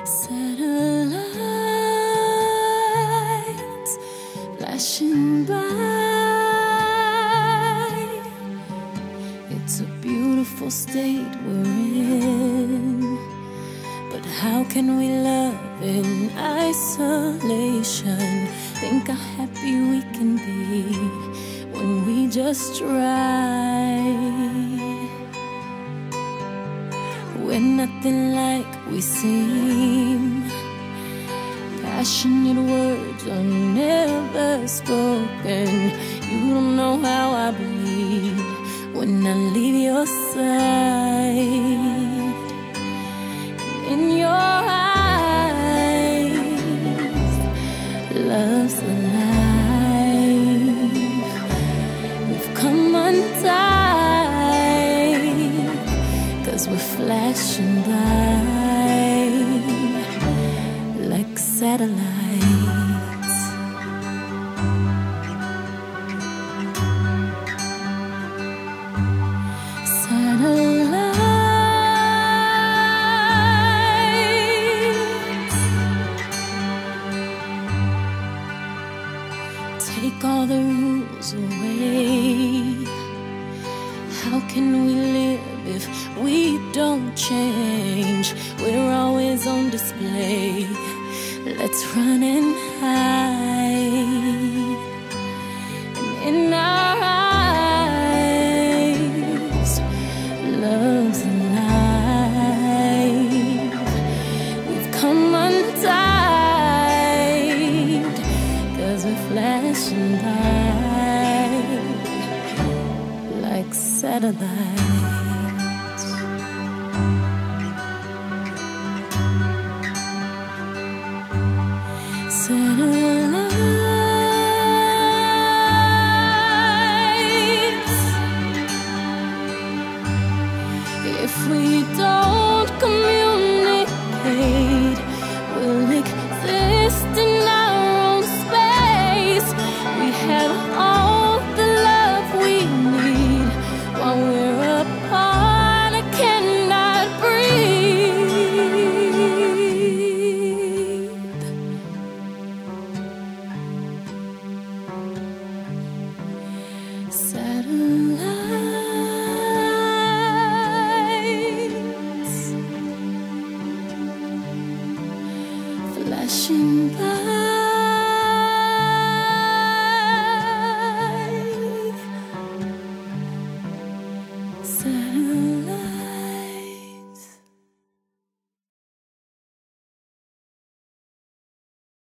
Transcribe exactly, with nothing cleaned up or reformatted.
Satellites flashing by. It's a beautiful state we're in, but how can we love in isolation? Think how happy we can be when we just try. We're nothing like we seem. Passionate words are never spoken. You don't know how I bleed when I leave your side. In your eyes, love's alive. We've come untied, 'cause we're flashing by like satellites. Satellites. Take all the rules away. How can we live if we don't change? We're always on display. Let's run and hide. And in our eyes, love's alive. We've come untied, 'cause we're flashing by like satellites. Satellites. If we don't communicate, we'll exist in our own space. We have all the love we need while we're apart. I cannot breathe. Satellites flashing by. Satellites.